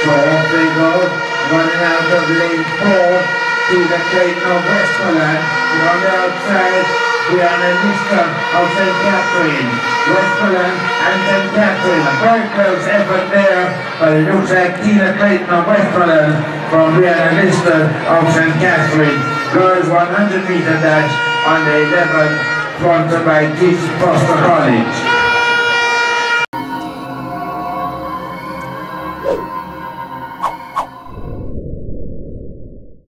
So off they go, running out of lane 4, Tina Clayton of Westmoreland. On the outside, Brianna and Lyston of StCatherine. Westmoreland and StCatherine. A very close effort there, but it looks like Tina Clayton of Westmoreland from Brianna and Lyston of StCatherine. Girls 100 meter dash on the 11th, sponsored by Foster College.